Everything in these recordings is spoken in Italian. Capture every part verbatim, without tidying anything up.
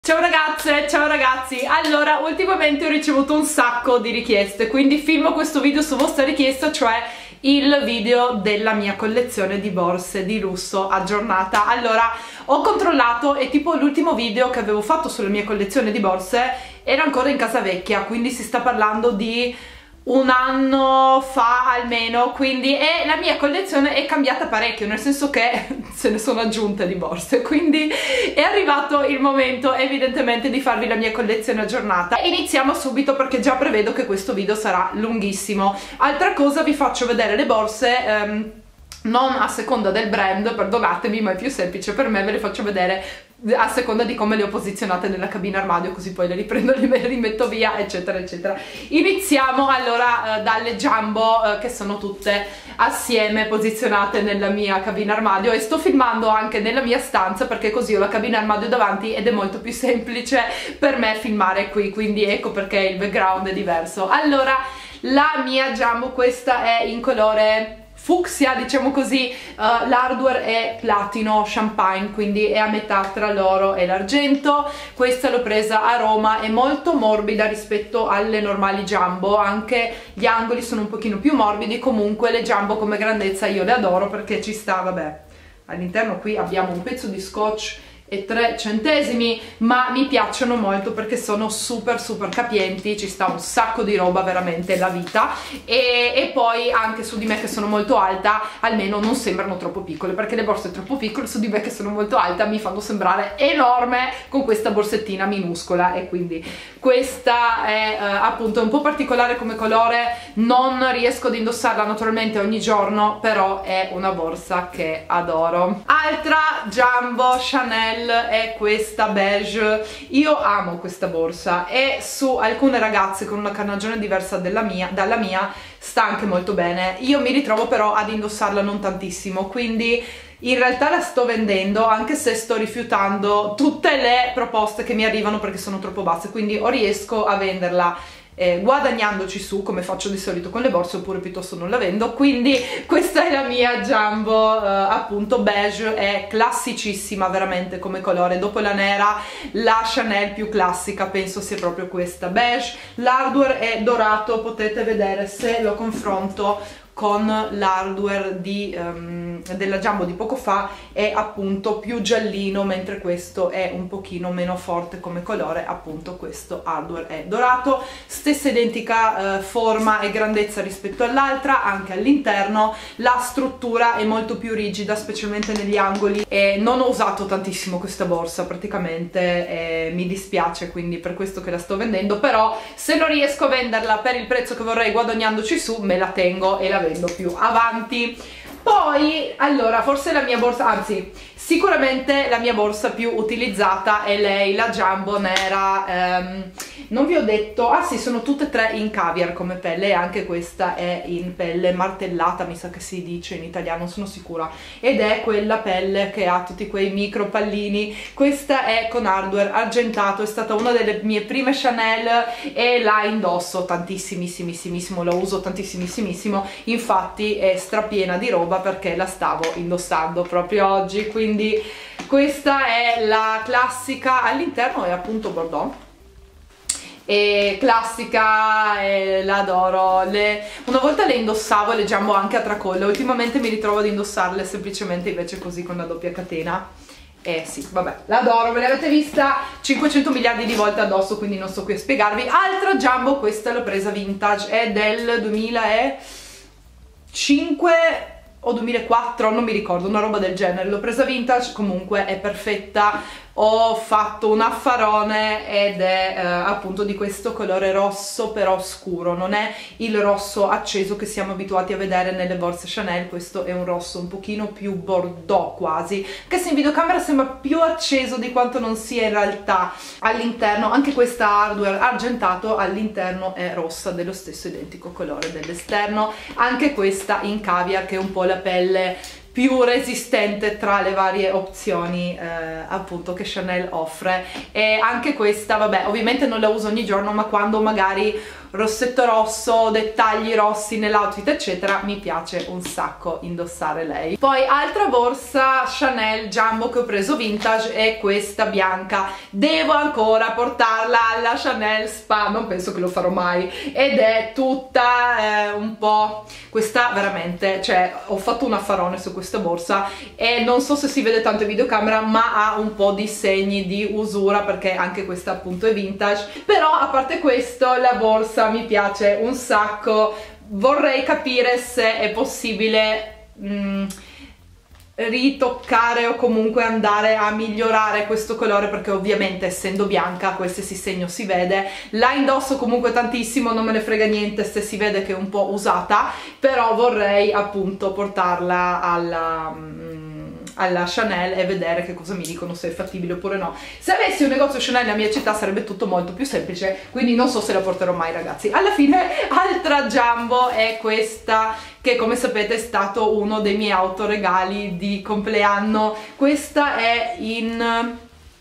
Ciao ragazze, ciao ragazzi. Allora, ultimamente ho ricevuto un sacco di richieste, quindi filmo questo video su vostra richiesta, cioè il video della mia collezione di borse di lusso aggiornata. Allora, ho controllato e tipo l'ultimo video che avevo fatto sulla mia collezione di borse era ancora in casa vecchia, quindi si sta parlando di un anno fa almeno, quindi e la mia collezione è cambiata parecchio, nel senso che se ne sono aggiunte di borse, quindi è arrivato il momento evidentemente di farvi la mia collezione aggiornata. Iniziamo subito perché già prevedo che questo video sarà lunghissimo. Altra cosa, vi faccio vedere le borse ehm, non a seconda del brand, perdonatemi, ma è più semplice per me, ve le faccio vedere a seconda di come le ho posizionate nella cabina armadio, così poi le riprendo, le rimetto via, eccetera eccetera. Iniziamo allora eh, dalle Jumbo, eh, che sono tutte assieme posizionate nella mia cabina armadio, e sto filmando anche nella mia stanza perché così ho la cabina armadio davanti ed è molto più semplice per me filmare qui, quindi ecco perché il background è diverso. Allora, la mia Jumbo, questa è in colore fucsia, diciamo così, uh, l'hardware è platino champagne, quindi è a metà tra l'oro e l'argento. Questa l'ho presa a Roma, è molto morbida rispetto alle normali Jumbo, anche gli angoli sono un pochino più morbidi. Comunque le Jumbo come grandezza io le adoro perché ci sta, vabbè, all'interno qui abbiamo un pezzo di scotch e tre centesimi, ma mi piacciono molto perché sono super super capienti, ci sta un sacco di roba, veramente la vita, e, e poi anche su di me che sono molto alta almeno non sembrano troppo piccole, perché le borse troppo piccole su di me che sono molto alta mi fanno sembrare enorme con questa borsettina minuscola. E quindi questa è eh, appunto un po' particolare come colore, non riesco ad indossarla naturalmente ogni giorno, però è una borsa che adoro. Altra Jumbo Chanel è questa beige. Io amo questa borsa e su alcune ragazze con una carnagione diversa della mia, dalla mia sta anche molto bene. Io mi ritrovo però ad indossarla non tantissimo, quindi in realtà la sto vendendo, anche se sto rifiutando tutte le proposte che mi arrivano perché sono troppo basse, quindi o riesco a venderla Eh, guadagnandoci su come faccio di solito con le borse, oppure piuttosto non la vendo. Quindi questa è la mia Jumbo, eh, appunto beige, è classicissima veramente come colore. Dopo la nera, la Chanel più classica penso sia proprio questa beige. L'hardware è dorato, potete vedere se lo confronto con l'hardware di, um, della Jumbo di poco fa, è appunto più giallino, mentre questo è un pochino meno forte come colore. Appunto questo hardware è dorato, stessa identica uh, forma e grandezza rispetto all'altra, anche all'interno. La struttura è molto più rigida, specialmente negli angoli, e non ho usato tantissimo questa borsa praticamente, e mi dispiace, quindi per questo che la sto vendendo. Però se non riesco a venderla per il prezzo che vorrei guadagnandoci su, me la tengo e la vendo più avanti. Poi, allora, forse la mia borsa, anzi sicuramente la mia borsa più utilizzata è lei, la Jumbo nera. ehm, non vi ho detto, ah sì, sono tutte e tre in caviar come pelle, e anche questa è in pelle martellata, mi sa che si dice in italiano, non sono sicura, ed è quella pelle che ha tutti quei micro pallini. Questa è con hardware argentato, è stata una delle mie prime Chanel e la indosso tantissimissimissimo, la uso tantissimissimissimo, infatti è strapiena di roba perché la stavo indossando proprio oggi. Quindi questa è la classica, all'interno è appunto bordeaux, e classica, e la adoro. Le, una volta le indossavo, le Jumbo anche a tracollo, ultimamente mi ritrovo ad indossarle semplicemente invece così con la doppia catena. Eh sì, vabbè, l'adoro, ve l'avete vista cinquecento miliardi di volte addosso, quindi non sto qui a spiegarvi. Altra Jumbo, questa l'ho presa vintage, è del duemilacinque o duemilaquattro, non mi ricordo, una roba del genere. L'ho presa vintage, comunque è perfetta. Ho fatto un affarone ed è eh, appunto di questo colore rosso però scuro, non è il rosso acceso che siamo abituati a vedere nelle borse Chanel. Questo è un rosso un pochino più bordeaux quasi, che se in videocamera sembra più acceso di quanto non sia in realtà. All'interno anche questa hardware argentato, all'interno è rossa, dello stesso identico colore dell'esterno. Anche questa in caviar, che è un po' la pelle più resistente tra le varie opzioni eh, appunto che Chanel offre. E anche questa, vabbè, ovviamente non la uso ogni giorno, ma quando magari rossetto rosso, dettagli rossi nell'outfit eccetera, mi piace un sacco indossare lei. Poi altra borsa Chanel Jumbo che ho preso vintage è questa bianca, devo ancora portarla alla Chanel Spa, non penso che lo farò mai, ed è tutta eh, un po' questa veramente, cioè ho fatto un affarone su questa borsa e non so se si vede tanto in videocamera ma ha un po' di segni di usura perché anche questa appunto è vintage, però a parte questo la borsa mi piace un sacco, vorrei capire se è possibile mh, ritoccare o comunque andare a migliorare questo colore perché ovviamente essendo bianca qualsiasi segno si vede, la indosso comunque tantissimo, non me ne frega niente se si vede che è un po' usata, però vorrei appunto portarla alla... alla Chanel e vedere che cosa mi dicono, se è fattibile oppure no. Se avessi un negozio Chanel nella mia città sarebbe tutto molto più semplice, quindi non so se la porterò mai ragazzi. Alla fine altra Jumbo è questa che come sapete è stato uno dei miei autoregali di compleanno. Questa è in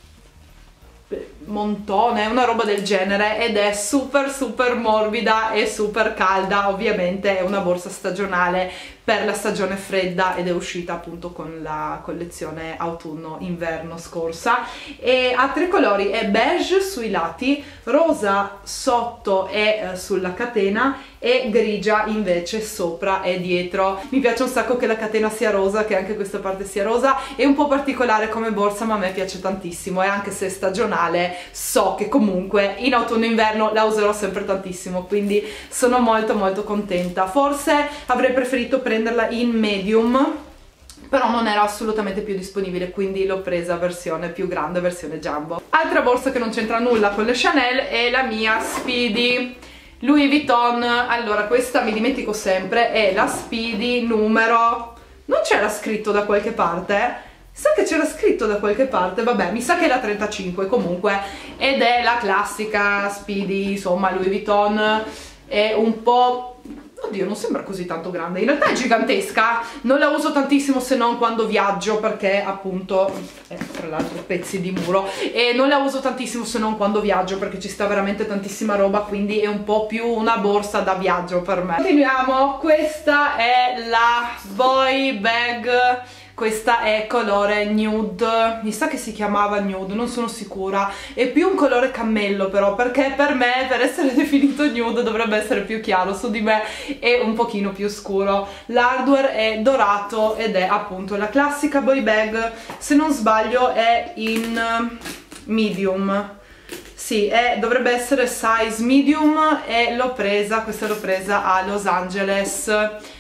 montone, una roba del genere, ed è super super morbida e super calda, ovviamente è una borsa stagionale per la stagione fredda ed è uscita appunto con la collezione autunno-inverno scorsa e ha tre colori, è beige sui lati, rosa sotto e eh, sulla catena e grigia invece sopra e dietro. Mi piace un sacco che la catena sia rosa, che anche questa parte sia rosa, è un po' particolare come borsa ma a me piace tantissimo e anche se è stagionale so che comunque in autunno-inverno la userò sempre tantissimo, quindi sono molto molto contenta. Forse avrei preferito prenderla in medium però non era assolutamente più disponibile, quindi l'ho presa versione più grande, versione Jumbo. Altra borsa che non c'entra nulla con le Chanel è la mia Speedy Louis Vuitton. Allora questa mi dimentico sempre, è la Speedy numero... non c'era scritto da qualche parte? Sa che c'era scritto da qualche parte, vabbè, mi sa che è la trentacinque comunque, ed è la classica Speedy, insomma, Louis Vuitton, è un po'... oddio, non sembra così tanto grande, in realtà è gigantesca, non la uso tantissimo se non quando viaggio perché appunto, eh, tra l'altro pezzi di muro, e non la uso tantissimo se non quando viaggio perché ci sta veramente tantissima roba, quindi è un po' più una borsa da viaggio per me. Continuiamo, questa è la Boy Bag. Questa è colore nude, mi sa che si chiamava nude, non sono sicura, è più un colore cammello però, perché per me, per essere definito nude, dovrebbe essere più chiaro, su di me è un pochino più scuro. L'hardware è dorato ed è appunto la classica boy bag, se non sbaglio è in medium. Sì, è, dovrebbe essere size medium e l'ho presa, questa l'ho presa a Los Angeles.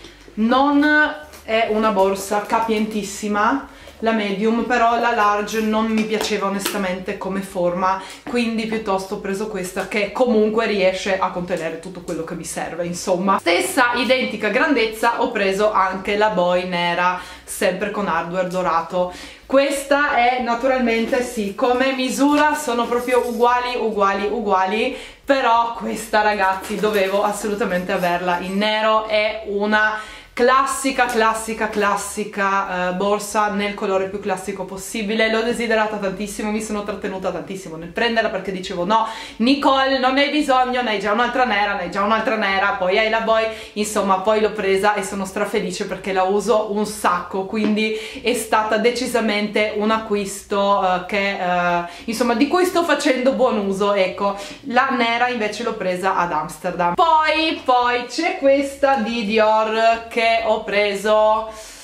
Non... è una borsa capientissima, la medium, però la large non mi piaceva onestamente come forma, quindi piuttosto ho preso questa che comunque riesce a contenere tutto quello che mi serve, insomma. Stessa identica grandezza ho preso anche la Boy nera, sempre con hardware dorato. Questa è naturalmente, sì, come misura sono proprio uguali, uguali, uguali, però questa ragazzi dovevo assolutamente averla in nero, è una... classica, classica, classica uh, borsa nel colore più classico possibile. L'ho desiderata tantissimo, mi sono trattenuta tantissimo nel prenderla perché dicevo no, Nicole, non hai bisogno, ne hai già un'altra nera, ne hai già un'altra nera, poi hai la Boy, insomma poi l'ho presa e sono strafelice perché la uso un sacco, quindi è stata decisamente un acquisto uh, che, uh, insomma, di cui sto facendo buon uso, ecco. La nera invece l'ho presa ad Amsterdam. Poi, poi c'è questa di Dior che ho preso,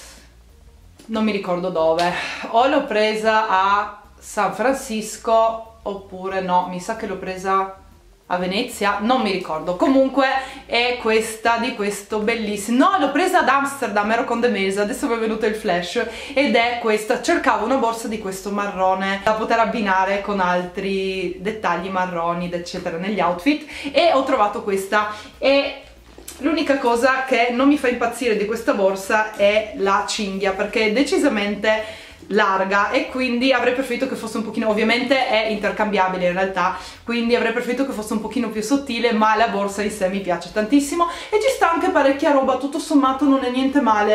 non mi ricordo dove, o l'ho presa a San Francisco oppure no, mi sa che l'ho presa a Venezia, non mi ricordo, comunque è questa di questo bellissimo, no, l'ho presa ad Amsterdam, ero con The Maze, adesso mi è venuto il flash, ed è questa, cercavo una borsa di questo marrone da poter abbinare con altri dettagli marroni eccetera negli outfit e ho trovato questa. E l'unica cosa che non mi fa impazzire di questa borsa è la cinghia, perché è decisamente larga e quindi avrei preferito che fosse un pochino, ovviamente è intercambiabile in realtà, quindi avrei preferito che fosse un pochino più sottile, ma la borsa in sé mi piace tantissimo e ci sta anche parecchia roba, tutto sommato non è niente male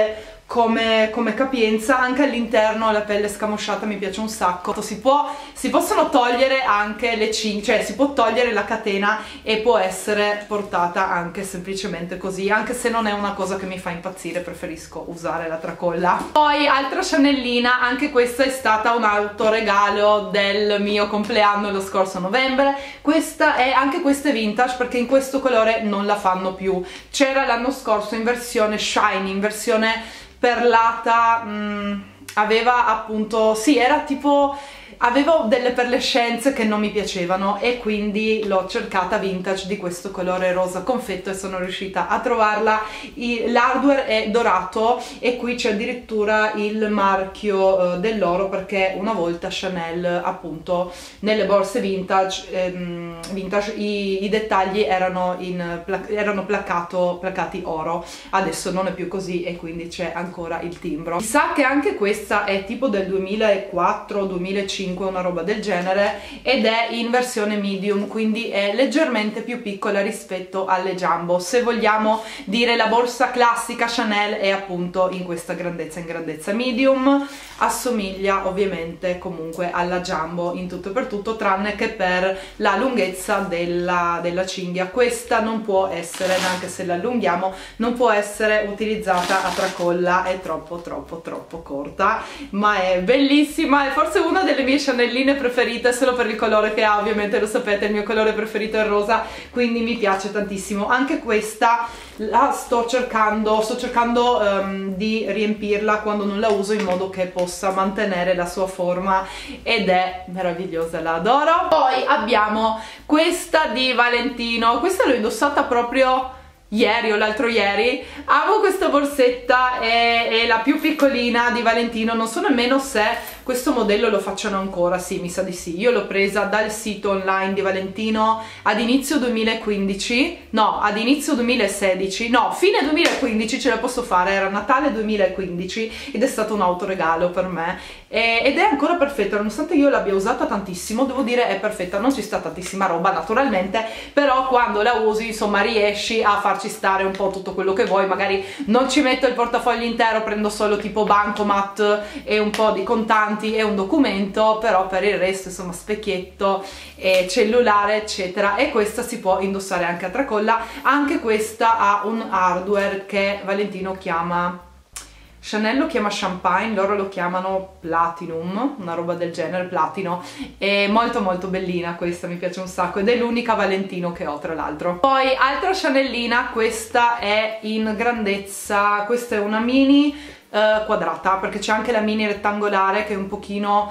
come, come capienza. Anche all'interno la pelle scamosciata mi piace un sacco. Si, può, si possono togliere anche le cinghie, cioè si può togliere la catena e può essere portata anche semplicemente così, anche se non è una cosa che mi fa impazzire, preferisco usare la tracolla. Poi altra Chanelina, anche questa è stata un autoregalo del mio compleanno lo scorso novembre. Questa è, anche questa è vintage perché in questo colore non la fanno più, c'era l'anno scorso in versione shiny, in versione perlata, mh, aveva appunto, sì, era tipo, avevo delle perlescenze che non mi piacevano e quindi l'ho cercata vintage di questo colore rosa confetto e sono riuscita a trovarla. L'hardware è dorato e qui c'è addirittura il marchio eh, dell'oro, perché una volta Chanel appunto nelle borse vintage, ehm, vintage i, i dettagli erano, in, erano placato, placati oro, adesso non è più così e quindi c'è ancora il timbro. Mi sa che anche questa è tipo del duemilaquattro duemilacinque, una roba del genere, ed è in versione medium, quindi è leggermente più piccola rispetto alle Jumbo. Se vogliamo dire la borsa classica Chanel è appunto in questa grandezza, in grandezza medium, assomiglia ovviamente comunque alla Jumbo in tutto e per tutto, tranne che per la lunghezza della, della cinghia. Questa non può essere, neanche se la allunghiamo, non può essere utilizzata a tracolla, è troppo troppo troppo corta, ma è bellissima, è forse una delle mie Chanelline preferite solo per il colore che ha. Ovviamente lo sapete, il mio colore preferito è il rosa, quindi mi piace tantissimo. Anche questa la sto cercando, sto cercando um, di riempirla quando non la uso, in modo che possa mantenere la sua forma, ed è meravigliosa, la adoro. Poi abbiamo questa di Valentino, questa l'ho indossata proprio ieri o l'altro ieri. Amo questa borsetta, è, è la più piccolina di Valentino, non so nemmeno se questo modello lo facciano ancora, sì, mi sa di sì. Io l'ho presa dal sito online di Valentino ad inizio duemilaquindici, no, ad inizio duemilasedici, no, fine duemilaquindici, ce la posso fare, era Natale duemilaquindici ed è stato un autoregalo per me, e, ed è ancora perfetta, nonostante io l'abbia usata tantissimo, devo dire è perfetta. Non ci sta tantissima roba naturalmente, però quando la usi insomma riesci a farci stare un po' tutto quello che vuoi. Magari non ci metto il portafoglio intero, prendo solo tipo bancomat e un po' di contanti e un documento, però per il resto insomma specchietto e cellulare eccetera. E questa si può indossare anche a tracolla. Anche questa ha un hardware che Valentino chiama, Chanel lo chiama champagne, loro lo chiamano platinum, una roba del genere, platino. È molto molto bellina questa, mi piace un sacco ed è l'unica Valentino che ho, tra l'altro. Poi altra Chanelina, questa è in grandezza, questa è una mini Uh, quadrata, perché c'è anche la mini rettangolare che è un pochino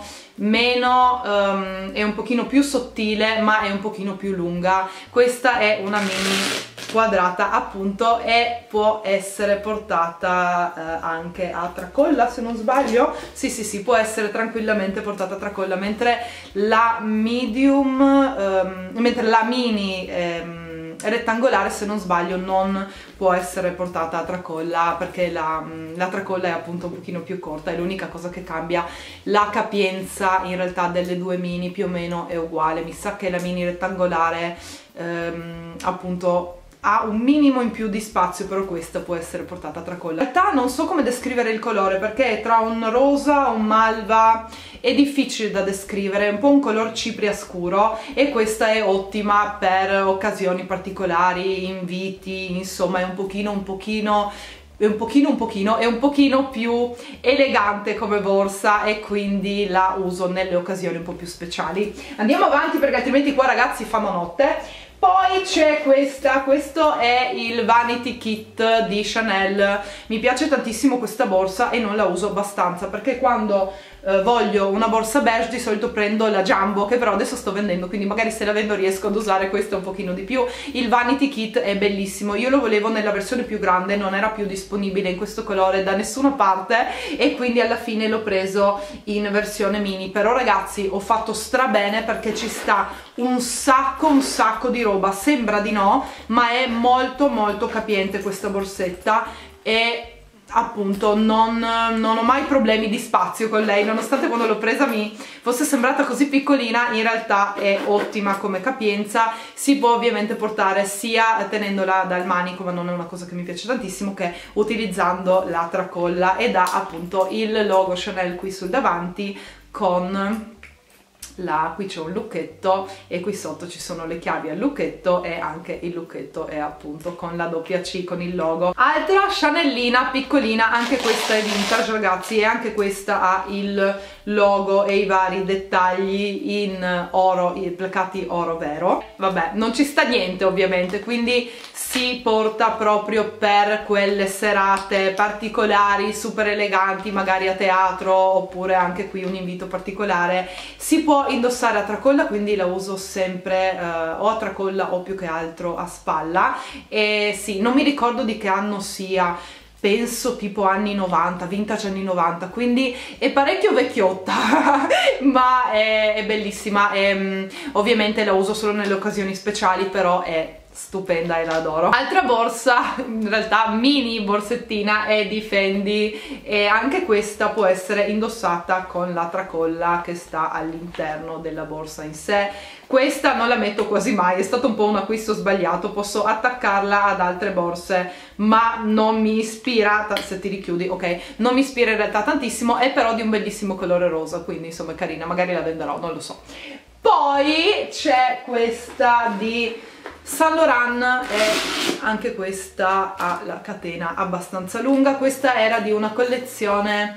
meno, um, è un pochino più sottile ma è un pochino più lunga. Questa è una mini quadrata appunto e può essere portata uh, anche a tracolla, se non sbaglio. Sì sì sì, può essere tranquillamente portata a tracolla, mentre la medium, um, mentre la mini um, rettangolare, se non sbaglio, non può essere portata a tracolla, perché la, la tracolla è appunto un pochino più corta. È l'unica cosa che cambia. La capienza in realtà delle due mini più o meno è uguale. Mi sa che la mini rettangolare ehm, appunto ha un minimo in più di spazio, però questa può essere portata a tracolla. In realtà non so come descrivere il colore, perché è tra un rosa, un malva, è difficile da descrivere, è un po' un color cipria scuro, e questa è ottima per occasioni particolari, inviti, insomma è un pochino un pochino è un pochino un pochino è un pochino più elegante come borsa, e quindi la uso nelle occasioni un po' più speciali. Andiamo avanti perché altrimenti qua ragazzi fanno notte. Poi c'è questa, questo è il Vanity Kit di Chanel. Mi piace tantissimo questa borsa e non la uso abbastanza, perché quando eh, voglio una borsa beige di solito prendo la Jumbo, che però adesso sto vendendo, quindi magari se la vendo riesco ad usare questa un pochino di più. Il Vanity Kit è bellissimo, io lo volevo nella versione più grande, non era più disponibile in questo colore da nessuna parte e quindi alla fine l'ho preso in versione mini. Però ragazzi ho fatto strabene, perché ci sta un sacco un sacco di roba, sembra di no ma è molto molto capiente questa borsetta, e appunto non, non ho mai problemi di spazio con lei, nonostante quando l'ho presa mi fosse sembrata così piccolina, in realtà è ottima come capienza. Si può ovviamente portare sia tenendola dal manico, ma non è una cosa che mi piace tantissimo, che utilizzando la tracolla, ed ha appunto il logo Chanel qui sul davanti con là, qui c'è un lucchetto e qui sotto ci sono le chiavi al lucchetto, e anche il lucchetto è appunto con la doppia C, con il logo. Altra Chanelina piccolina, anche questa è vintage ragazzi, e anche questa ha il logo e i vari dettagli in oro, i placati oro vero. Vabbè, non ci sta niente ovviamente, quindi si porta proprio per quelle serate particolari, super eleganti, magari a teatro, oppure anche qui un invito particolare. Si può indossare a tracolla, quindi la uso sempre eh, o a tracolla o più che altro a spalla. E sì, non mi ricordo di che anno sia, penso tipo anni novanta, vintage anni novanta, quindi è parecchio vecchiotta ma è, è bellissima, e um, ovviamente la uso solo nelle occasioni speciali, però è stupenda e la adoro. Altra borsa, in realtà mini borsettina, è di Fendi, e anche questa può essere indossata con la tracolla che sta all'interno della borsa in sé. Questa non la metto quasi mai, è stato un po' un acquisto sbagliato, posso attaccarla ad altre borse ma non mi ispira, se ti richiudi, ok, non mi ispira in realtà tantissimo, è però di un bellissimo colore rosa, quindi insomma è carina, magari la venderò, non lo so. Poi c'è questa di Saint Laurent, e anche questa ha la catena abbastanza lunga. Questa era di una collezione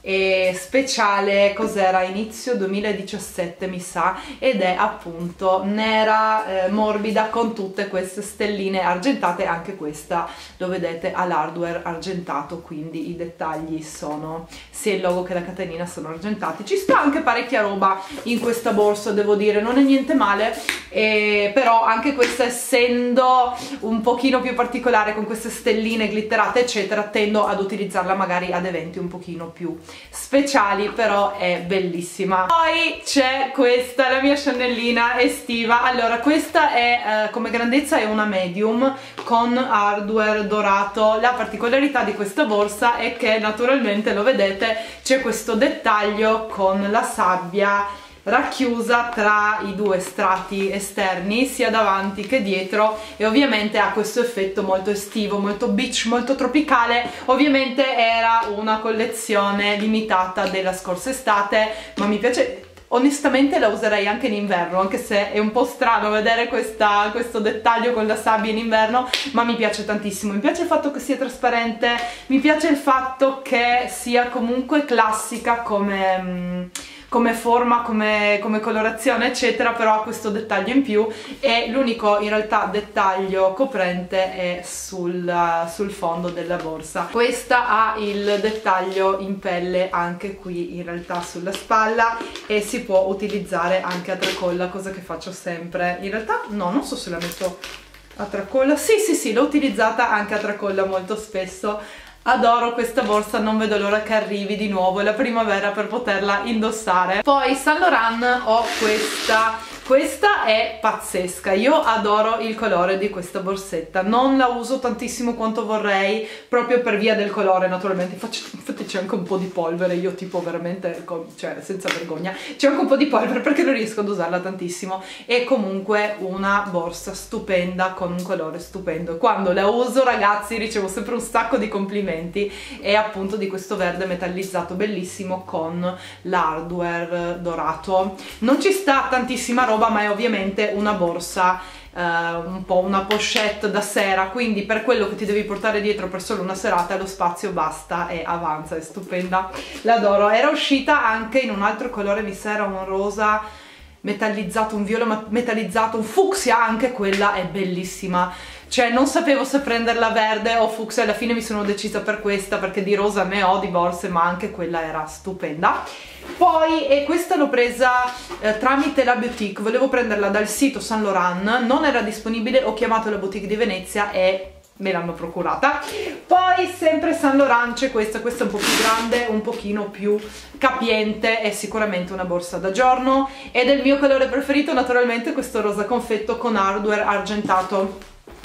e speciale, cos'era, inizio duemiladiciassette mi sa, ed è appunto nera, eh, morbida, con tutte queste stelline argentate. Anche questa lo vedete all'hardware argentato, quindi i dettagli sono, sia il logo che la catenina sono argentati. Ci sta anche parecchia roba in questa borsa, devo dire, non è niente male, eh, però anche questa, essendo un pochino più particolare con queste stelline glitterate eccetera, tendo ad utilizzarla magari ad eventi un pochino più speciali, però è bellissima. Poi c'è questa, la mia Chanelina estiva. Allora, questa è eh, come grandezza è una medium con hardware dorato. La particolarità di questa borsa è che naturalmente, lo vedete, c'è questo dettaglio con la sabbia racchiusa tra i due strati esterni, sia davanti che dietro, e ovviamente ha questo effetto molto estivo, molto beach, molto tropicale. Ovviamente era una collezione limitata della scorsa estate, ma mi piace, onestamente la userei anche in inverno, anche se è un po' strano vedere questa, questo dettaglio con la sabbia in inverno, ma mi piace tantissimo. Mi piace il fatto che sia trasparente, mi piace il fatto che sia comunque classica come... Mm, come forma, come, come colorazione eccetera, però ha questo dettaglio in più, e l'unico in realtà dettaglio coprente è sul, sul fondo della borsa. Questa ha il dettaglio in pelle anche qui in realtà sulla spalla, e si può utilizzare anche a tracolla, cosa che faccio sempre. In realtà no, non so se la metto a tracolla, sì sì sì, l'ho utilizzata anche a tracolla molto spesso. Adoro questa borsa, non vedo l'ora che arrivi di nuovo la primavera per poterla indossare. Poi Saint Laurent ho questa, questa è pazzesca, io adoro il colore di questa borsetta, non la uso tantissimo quanto vorrei proprio per via del colore naturalmente. Infatti c'è anche un po' di polvere, io tipo veramente, cioè senza vergogna, c'è anche un po' di polvere perché non riesco ad usarla tantissimo. È comunque una borsa stupenda con un colore stupendo, e quando la uso ragazzi ricevo sempre un sacco di complimenti. È appunto di questo verde metallizzato bellissimo con l'hardware dorato. Non ci sta tantissima roba, ma è ovviamente una borsa uh, un po' una pochette da sera, quindi per quello che ti devi portare dietro per solo una serata lo spazio basta e avanza, è stupenda, l'adoro. Era uscita anche in un altro colore, mi sa era un rosa metallizzato, un viola metallizzato, un fucsia, anche quella è bellissima. Cioè non sapevo se prenderla verde o fucsia, alla fine mi sono decisa per questa perché di rosa ne ho di borse, ma anche quella era stupenda. Poi, e questa l'ho presa eh, tramite la boutique, volevo prenderla dal sito Saint Laurent, non era disponibile, ho chiamato la boutique di Venezia e me l'hanno procurata. Poi sempre Saint Laurent c'è questa, questa è un po' più grande, un pochino più capiente, è sicuramente una borsa da giorno ed è il mio colore preferito, naturalmente questo rosa confetto con hardware argentato.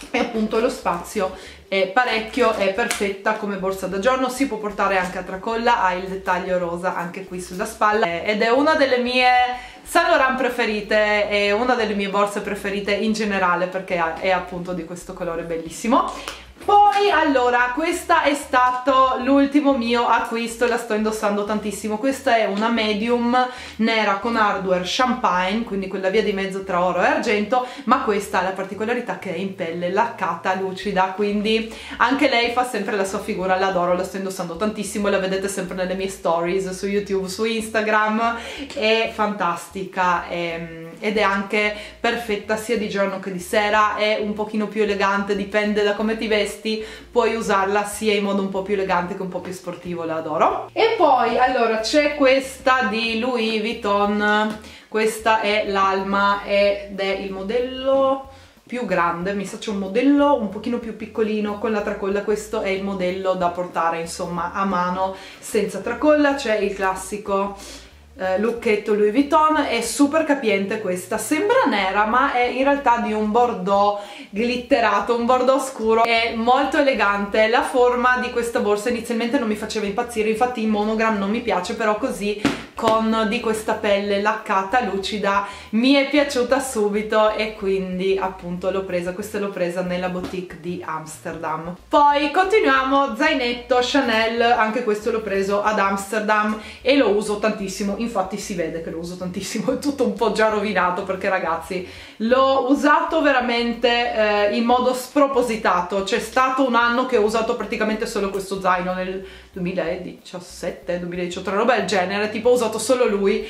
e appunto lo spazio è parecchio, è perfetta come borsa da giorno, si può portare anche a tracolla, ha il dettaglio rosa anche qui sulla spalla ed è una delle mie Saint Laurent preferite, è una delle mie borse preferite in generale perché è appunto di questo colore bellissimo. Poi allora, questa è stato l'ultimo mio acquisto, la sto indossando tantissimo. Questa è una medium nera con hardware champagne, quindi quella via di mezzo tra oro e argento, ma questa ha la particolarità che è in pelle laccata, lucida, quindi anche lei fa sempre la sua figura, l'adoro, la sto indossando tantissimo, la vedete sempre nelle mie stories su YouTube, su Instagram, è fantastica è, ed è anche perfetta sia di giorno che di sera, è un pochino più elegante, dipende da come ti vesti, puoi usarla sia in modo un po' più elegante che un po' più sportivo, la adoro. E poi allora c'è questa di Louis Vuitton, questa è l'Alma ed è il modello più grande, mi sa c'è un modello un pochino più piccolino con la tracolla, questo è il modello da portare insomma a mano senza tracolla, c'è il classico Uh, lucchetto Louis Vuitton, è super capiente questa, sembra nera ma è in realtà di un bordeaux glitterato, un bordeaux scuro, è molto elegante. La forma di questa borsa inizialmente non mi faceva impazzire, infatti in monogram non mi piace, però così con di questa pelle laccata lucida mi è piaciuta subito e quindi appunto l'ho presa, questa l'ho presa nella boutique di Amsterdam. Poi continuiamo, zainetto Chanel, anche questo l'ho preso ad Amsterdam e lo uso tantissimo, infatti si vede che lo uso tantissimo, è tutto un po' già rovinato perché ragazzi l'ho usato veramente eh, in modo spropositato. C'è stato un anno che ho usato praticamente solo questo zaino, nel duemiladiciassette duemiladiciotto, una roba del genere, tipo ho usato solo lui,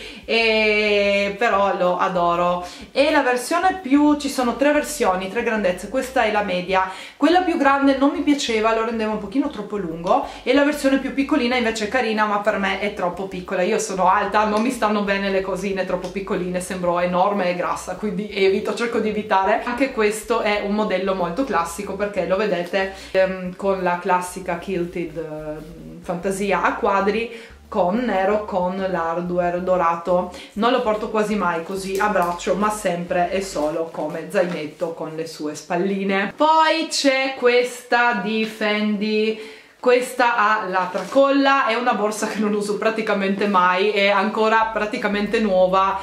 e però lo adoro. E la versione più, ci sono tre versioni, tre grandezze, questa è la media, quella più grande non mi piaceva, lo rendeva un pochino troppo lungo, e la versione più piccolina invece è carina, ma per me è troppo piccola, io sono alta, non mi stanno bene le cosine troppo piccoline, sembro enorme e grassa, quindi evito, cerco di evitare. Anche questo è un modello molto classico perché lo vedete ehm, con la classica quilted eh, fantasia a quadri con nero con l'hardware dorato. Non lo porto quasi mai così a braccio, ma sempre e solo come zainetto con le sue spalline. Poi c'è questa di Fendi, questa ha la tracolla, è una borsa che non uso praticamente mai, è ancora praticamente nuova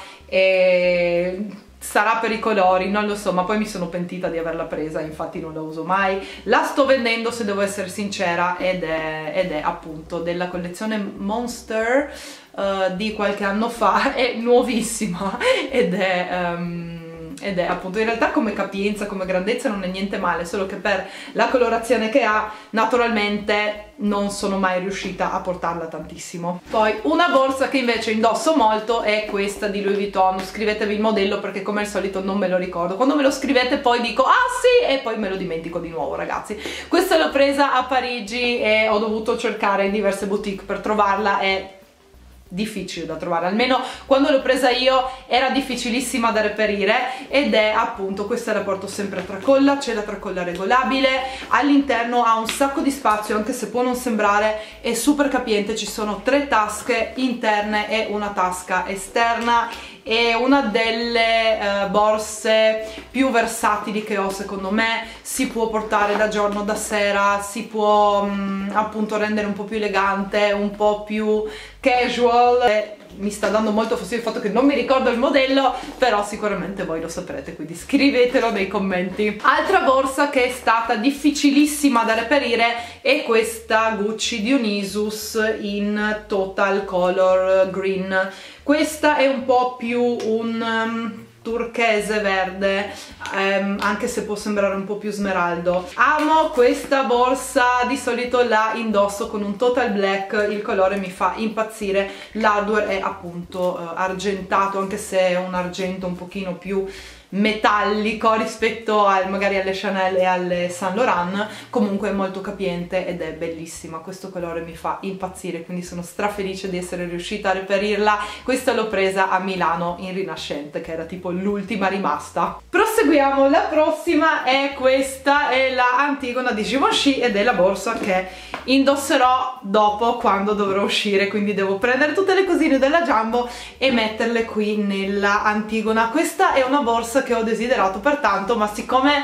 e sarà per i colori, non lo so, ma poi mi sono pentita di averla presa, infatti non la uso mai. La sto vendendo, se devo essere sincera, ed è, ed è appunto della collezione Monster uh, di qualche anno fa, è nuovissima ed è... Um, ed è appunto in realtà come capienza, come grandezza non è niente male, solo che per la colorazione che ha naturalmente non sono mai riuscita a portarla tantissimo. Poi una borsa che invece indosso molto è questa di Louis Vuitton, scrivetevi il modello perché come al solito non me lo ricordo, quando me lo scrivete poi dico ah sì e poi me lo dimentico di nuovo ragazzi. Questa l'ho presa a Parigi e ho dovuto cercare in diverse boutique per trovarla, è difficile da trovare, almeno quando l'ho presa io era difficilissima da reperire, ed è appunto, questa la porto sempre a tracolla, c'è la tracolla regolabile, all'interno ha un sacco di spazio anche se può non sembrare, è super capiente, ci sono tre tasche interne e una tasca esterna, è una delle uh, borse più versatili che ho secondo me, si può portare da giorno, da sera, si può um, appunto rendere un po' più elegante, un po' più casual. E mi sta dando molto fastidio il fatto che non mi ricordo il modello, però sicuramente voi lo saprete, quindi scrivetelo nei commenti. Altra borsa che è stata difficilissima da reperire è questa Gucci Dionysus in Total Color Green. Questa è un po' più un um, turchese verde, um, anche se può sembrare un po' più smeraldo. Amo questa borsa, di solito la indosso con un Total Black, il colore mi fa impazzire, l'hardware è appunto uh, argentato, anche se è un argento un pochino più metallico rispetto al, magari alle Chanel e alle Saint Laurent, comunque è molto capiente ed è bellissima, questo colore mi fa impazzire, quindi sono strafelice di essere riuscita a reperirla. Questa l'ho presa a Milano in Rinascente, che era tipo l'ultima rimasta. Proseguiamo, la prossima è questa, è la Antigona di Givenchy ed è la borsa che indosserò dopo quando dovrò uscire, quindi devo prendere tutte le cosine della Jumbo e metterle qui nella Antigona. Questa è una borsa che ho desiderato per tanto, ma siccome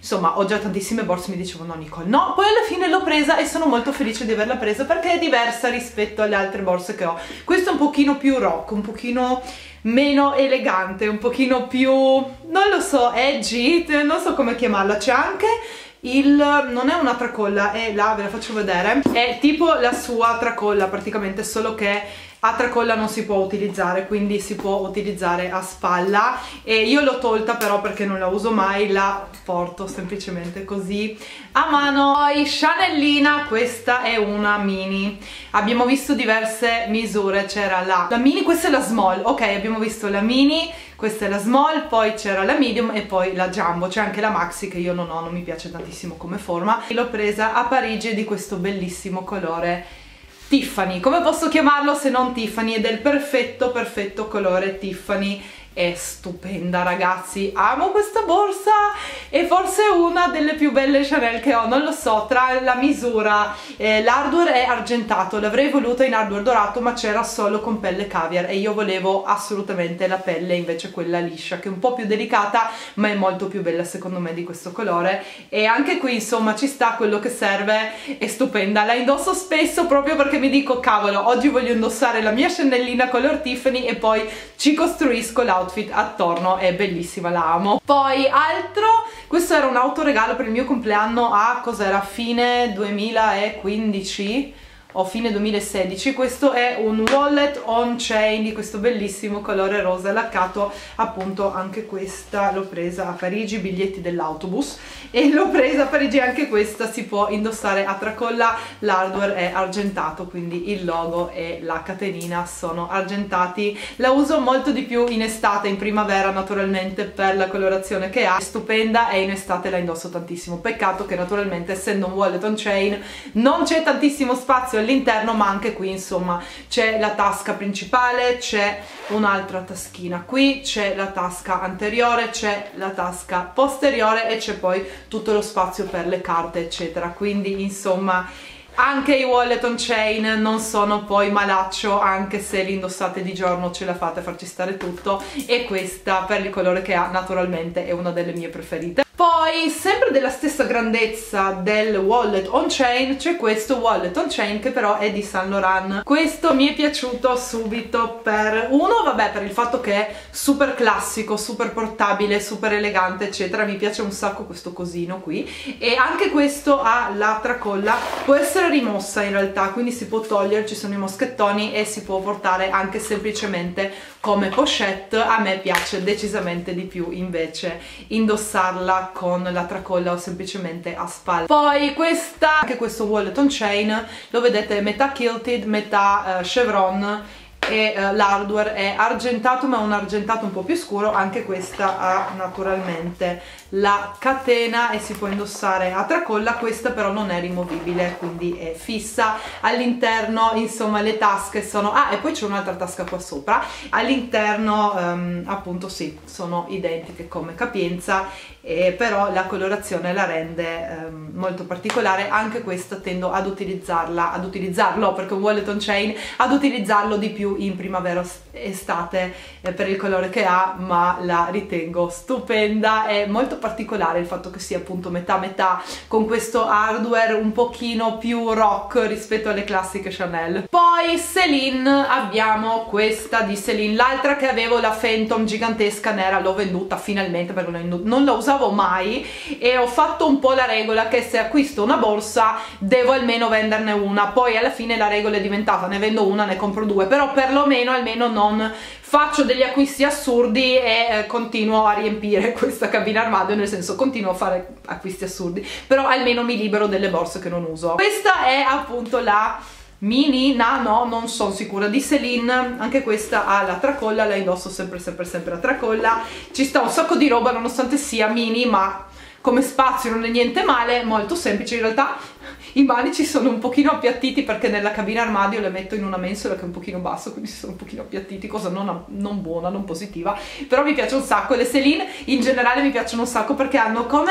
insomma ho già tantissime borse, mi dicevo no Nicole, no, poi alla fine l'ho presa e sono molto felice di averla presa perché è diversa rispetto alle altre borse che ho. Questa è un pochino più rock, un pochino meno elegante, un pochino più, non lo so, edgy, non so come chiamarla. C'è anche il, non è una tracolla, è là, ve la faccio vedere, è tipo la sua tracolla praticamente, solo che a tracolla non si può utilizzare, quindi si può utilizzare a spalla, e io l'ho tolta però perché non la uso mai, la porto semplicemente così a mano. Poi Chanelina, questa è una mini, abbiamo visto diverse misure, c'era la, la mini, questa è la small, ok, abbiamo visto la mini, questa è la small, poi c'era la medium e poi la jumbo, c'è anche la maxi che io non ho, non mi piace tantissimo come forma. L'ho presa a Parigi di questo bellissimo colore Tiffany, come posso chiamarlo se non Tiffany, ed è il perfetto perfetto colore Tiffany. È stupenda ragazzi, amo questa borsa, è forse una delle più belle Chanel che ho, non lo so, tra la misura, eh, l'hardware è argentato, l'avrei voluta in hardware dorato ma c'era solo con pelle caviar e io volevo assolutamente la pelle invece quella liscia, che è un po' più delicata ma è molto più bella secondo me di questo colore, e anche qui insomma ci sta quello che serve, è stupenda, la indosso spesso proprio perché mi dico cavolo, oggi voglio indossare la mia Chanelina color Tiffany e poi ci costruisco l'outfit attorno, è bellissima, la amo. Poi altro, questo era un autoregalo per il mio compleanno a, cos'era, fine duemilaquindici o fine duemilasedici. Questo è un wallet on chain di questo bellissimo colore rosa laccato, appunto anche questa l'ho presa a Parigi, biglietti dell'autobus, e l'ho presa a Parigi, anche questa si può indossare a tracolla, l'hardware è argentato, quindi il logo e la catenina sono argentati. La uso molto di più in estate, in primavera naturalmente per la colorazione che ha, è stupenda, e in estate la indosso tantissimo. Peccato che naturalmente essendo un wallet on chain non c'è tantissimo spazio all'interno, ma anche qui insomma c'è la tasca principale, c'è un'altra taschina qui, c'è la tasca anteriore, c'è la tasca posteriore e c'è poi tutto lo spazio per le carte eccetera, quindi insomma anche i wallet on chain non sono poi malaccio, anche se li indossate di giorno ce la fate a farci stare tutto, e questa per il colore che ha naturalmente è una delle mie preferite. Poi sempre della stessa grandezza del wallet on chain c'è questo wallet on chain che però è di Saint Laurent. Questo mi è piaciuto subito per uno, vabbè, per il fatto che è super classico, super portabile, super elegante eccetera, mi piace un sacco questo cosino qui, e anche questo ha la tracolla, può essere rimossa in realtà, quindi si può togliere, ci sono i moschettoni e si può portare anche semplicemente come pochette. A me piace decisamente di più invece indossarla con la tracolla o semplicemente a spalla. Poi questa, anche questo wallet on chain, lo vedete metà quilted, metà uh, chevron, e uh, l'hardware è argentato ma un argentato un po' più scuro. Anche questa ha naturalmente la catena e si può indossare a tracolla, questa però non è rimovibile quindi è fissa all'interno. Insomma le tasche sono, ah, e poi c'è un'altra tasca qua sopra all'interno, um, appunto sì, sono identiche come capienza, eh, però la colorazione la rende um, molto particolare. Anche questa tendo ad utilizzarla, ad utilizzarlo perché un wallet on chain, ad utilizzarlo di più in primavera estate eh, per il colore che ha, ma la ritengo stupenda. È molto particolare il fatto che sia appunto metà metà, con questo hardware un pochino più rock rispetto alle classiche Chanel. Poi Celine, abbiamo questa di Celine, l'altra che avevo, la Phantom gigantesca nera, l'ho venduta finalmente perché non la usavo mai, e ho fatto un po' la regola che se acquisto una borsa devo almeno venderne una. Poi alla fine la regola è diventata ne vendo una, ne compro due, però perlomeno almeno non faccio degli acquisti assurdi e eh, continuo a riempire questa cabina armadio, nel senso continuo a fare acquisti assurdi, però almeno mi libero delle borse che non uso. Questa è appunto la mini, no, no, non sono sicura, di Celine. Anche questa ha la tracolla, la indosso sempre sempre sempre a tracolla, ci sta un sacco di roba nonostante sia mini, ma come spazio non è niente male, molto semplice. In realtà i manici sono un pochino appiattiti perché nella cabina armadio le metto in una mensola che è un pochino basso, quindi sono un pochino appiattiti, cosa non, non buona, non positiva, però mi piace un sacco. Le Celine in generale mi piacciono un sacco perché hanno come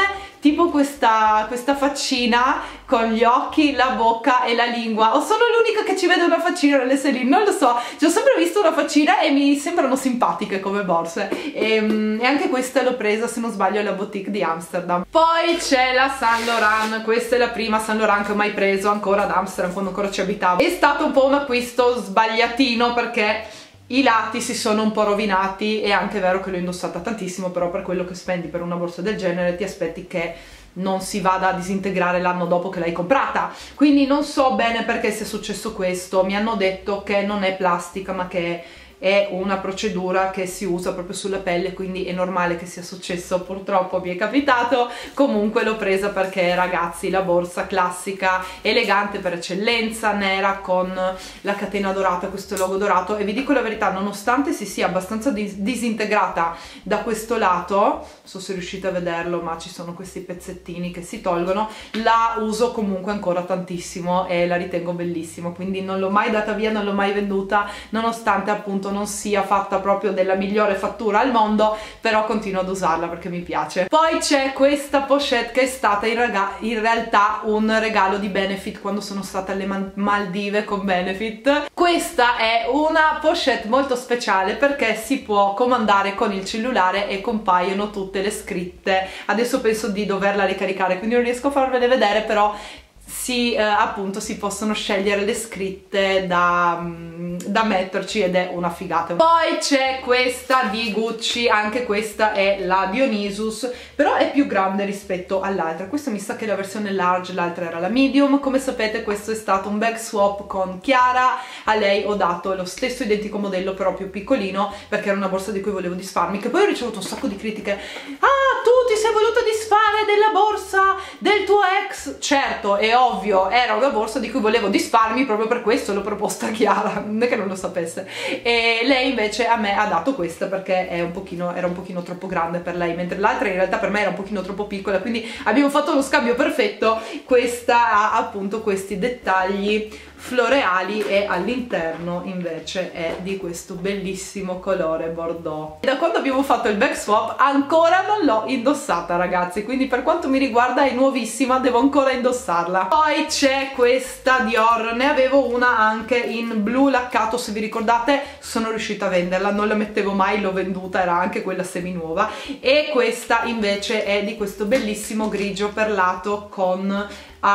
tipo questa, questa faccina con gli occhi, la bocca e la lingua, o sono l'unica che ci vede una faccina nelle Celine, non lo so, ci ho sempre visto una faccina e mi sembrano simpatiche come borse, e, e anche questa l'ho presa, se non sbaglio, alla boutique di Amsterdam. Poi c'è la Saint Laurent, questa è la prima Saint Laurent che ho mai preso ancora ad Amsterdam, quando ancora ci abitavo. È stato un po' un acquisto sbagliatino perché i lati si sono un po' rovinati, è anche vero che l'ho indossata tantissimo, però per quello che spendi per una borsa del genere ti aspetti che non si vada a disintegrare l'anno dopo che l'hai comprata, quindi non so bene perché sia successo questo. Mi hanno detto che non è plastica ma che è una procedura che si usa proprio sulla pelle, quindi è normale che sia successo, purtroppo mi è capitato. Comunque l'ho presa perché, ragazzi, la borsa classica, elegante per eccellenza, nera con la catena dorata, questo logo dorato, e vi dico la verità, nonostante si sia abbastanza dis disintegrata da questo lato, non so se riuscite a vederlo ma ci sono questi pezzettini che si tolgono, la uso comunque ancora tantissimo e la ritengo bellissima, quindi non l'ho mai data via, non l'ho mai venduta, nonostante appunto non sia fatta proprio della migliore fattura al mondo, però continuo ad usarla perché mi piace. Poi c'è questa pochette che è stata in, in realtà un regalo di Benefit quando sono stata alle Maldive con Benefit. Questa è una pochette molto speciale perché si può comandare con il cellulare e compaiono tutte le scritte. Adesso penso di doverla ricaricare, quindi non riesco a farvele vedere, però si, eh, appunto si possono scegliere le scritte da, da metterci ed è una figata. Poi c'è questa di Gucci, anche questa è la Dionysus, però è più grande rispetto all'altra. Questa mi sa che è la versione large, l'altra era la medium. Come sapete questo è stato un bag swap con Chiara, a lei ho dato lo stesso identico modello però più piccolino perché era una borsa di cui volevo disfarmi, che poi ho ricevuto un sacco di critiche. Ah, tu ti sei voluta disfare della borsa del tuo ex? Certo, è ovvio, era una borsa di cui volevo disfarmi, proprio per questo l'ho proposta a Chiara, non è che non lo sapesse, e lei invece a me ha dato questa perché è un pochino, era un pochino troppo grande per lei, mentre l'altra in realtà per me era un pochino troppo piccola, quindi abbiamo fatto lo scambio perfetto. Questa ha appunto questi dettagli floreali e all'interno invece è di questo bellissimo colore bordeaux. E da quando abbiamo fatto il bag swap ancora non l'ho indossata, ragazzi, quindi per quanto mi riguarda è nuovissima, devo ancora indossarla. Poi c'è questa Dior, ne avevo una anche in blu laccato, se vi ricordate, sono riuscita a venderla, non la mettevo mai, l'ho venduta, era anche quella semi nuova, e questa invece è di questo bellissimo grigio perlato con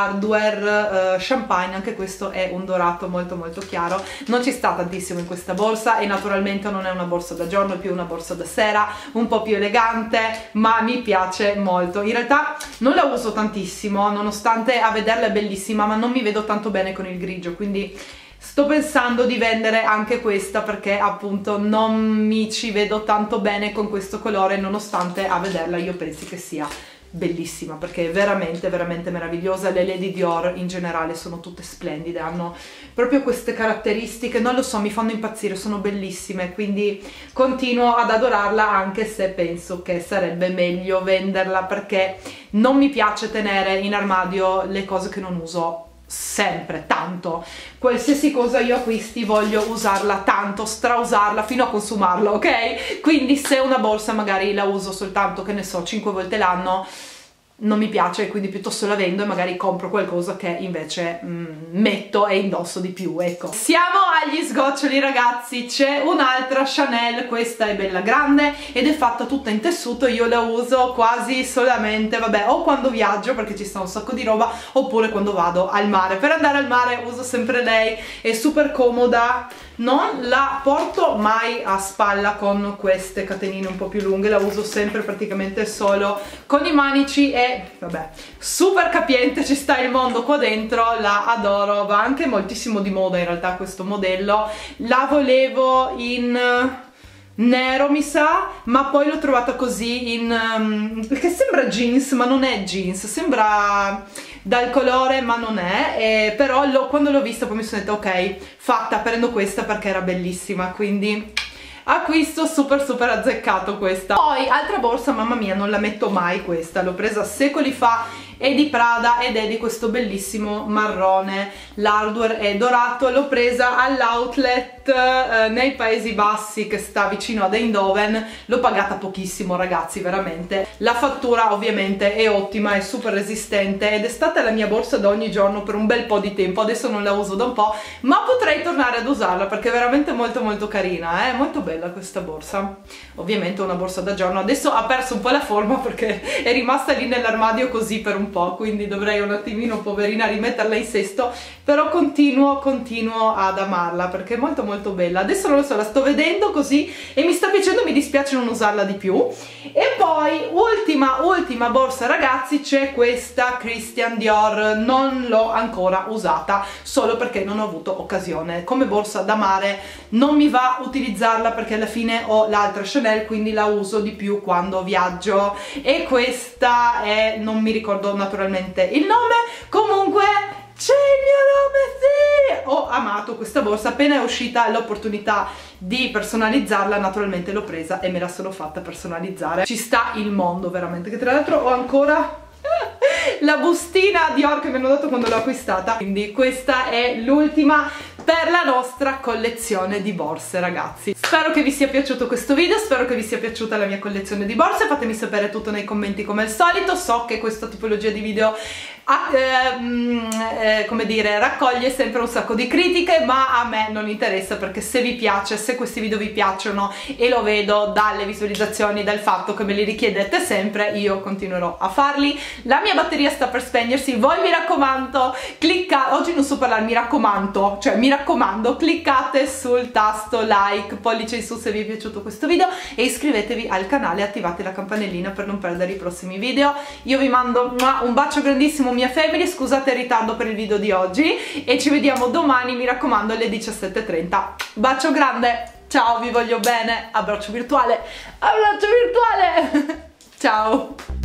hardware uh, champagne, anche questo è un dorato molto molto chiaro. Non ci sta tantissimo in questa borsa e naturalmente non è una borsa da giorno, è più una borsa da sera, un po' più elegante, ma mi piace molto. In realtà non la uso tantissimo, nonostante a vederla è bellissima, ma non mi vedo tanto bene con il grigio, quindi sto pensando di vendere anche questa perché appunto non mi ci vedo tanto bene con questo colore, nonostante a vederla io pensi che sia bellissima perché è veramente veramente meravigliosa. Le Lady Dior in generale sono tutte splendide, hanno proprio queste caratteristiche, non lo so, mi fanno impazzire, sono bellissime, quindi continuo ad adorarla, anche se penso che sarebbe meglio venderla perché non mi piace tenere in armadio le cose che non uso sempre tanto. Qualsiasi cosa io acquisti voglio usarla tanto, strausarla fino a consumarla, ok? Quindi se una borsa magari la uso soltanto, che ne so, cinque volte l'anno, non mi piace, quindi piuttosto la vendo e magari compro qualcosa che invece mm, metto e indosso di più, ecco. Siamo agli sgoccioli, ragazzi. C'è un'altra Chanel, questa è bella grande ed è fatta tutta in tessuto, io la uso quasi solamente, vabbè, o quando viaggio perché ci sta un sacco di roba, oppure quando vado al mare. Per andare al mare uso sempre lei, è super comoda, non la porto mai a spalla con queste catenine un po' più lunghe, la uso sempre praticamente solo con i manici e vabbè, super capiente, ci sta il mondo qua dentro, la adoro, va anche moltissimo di moda in realtà questo modello. La volevo in nero mi sa, ma poi l'ho trovata così in um, perché sembra jeans ma non è jeans, sembra dal colore ma non è, e però lo, quando l'ho vista poi mi sono detta ok, fatta, prendo questa perché era bellissima, quindi acquisto super super azzeccato questa. Poi altra borsa, mamma mia, non la metto mai questa, l'ho presa secoli fa è di Prada ed è di questo bellissimo marrone, l'hardware è dorato, l'ho presa all'outlet eh, nei Paesi Bassi che sta vicino ad Eindhoven, l'ho pagata pochissimo ragazzi, veramente. La fattura ovviamente è ottima, è super resistente ed è stata la mia borsa da ogni giorno per un bel po' di tempo, adesso non la uso da un po', ma potrei tornare ad usarla perché è veramente molto molto carina, è eh? molto bella questa borsa. Ovviamente una borsa da giorno, adesso ha perso un po' la forma perché è rimasta lì nell'armadio così per un po', quindi dovrei un attimino, poverina, rimetterla in sesto, però continuo continuo ad amarla perché è molto molto bella. Adesso non lo so, la sto vedendo così e mi sta piacendo, mi dispiace non usarla di più. E poi ultima ultima borsa ragazzi, c'è questa Christian Dior, non l'ho ancora usata solo perché non ho avuto occasione. Come borsa da mare non mi va utilizzarla perché alla fine ho l'altra Chanel, quindi la uso di più quando viaggio, e questa è, non mi ricordo naturalmente il nome, comunque c'è il mio nome, sì! Ho amato questa borsa, appena è uscita l'opportunità di personalizzarla, naturalmente l'ho presa e me la sono fatta personalizzare. Ci sta il mondo veramente, che tra l'altro ho ancora la bustina Dior che mi hanno dato quando l'ho acquistata, quindi questa è l'ultima per la nostra collezione di borse ragazzi. Spero che vi sia piaciuto questo video, spero che vi sia piaciuta la mia collezione di borse, fatemi sapere tutto nei commenti come al solito. So che questa tipologia di video ha, ehm, eh, come dire, raccoglie sempre un sacco di critiche, ma a me non interessa perché se vi piace, se questi video vi piacciono e lo vedo dalle visualizzazioni, dal fatto che me li richiedete sempre, io continuerò a farli. La mia batteria sta per spegnersi, voi mi raccomando cliccate, oggi non so parlare, mi raccomando, cioè mi raccomando cliccate sul tasto like, pollice in su se vi è piaciuto questo video e iscrivetevi al canale e attivate la campanellina per non perdere i prossimi video. Io vi mando un bacio grandissimo mia family, scusate il ritardo per il video di oggi e ci vediamo domani, mi raccomando, alle diciassette e trenta. Bacio grande, ciao, vi voglio bene, abbraccio virtuale, abbraccio virtuale, ciao!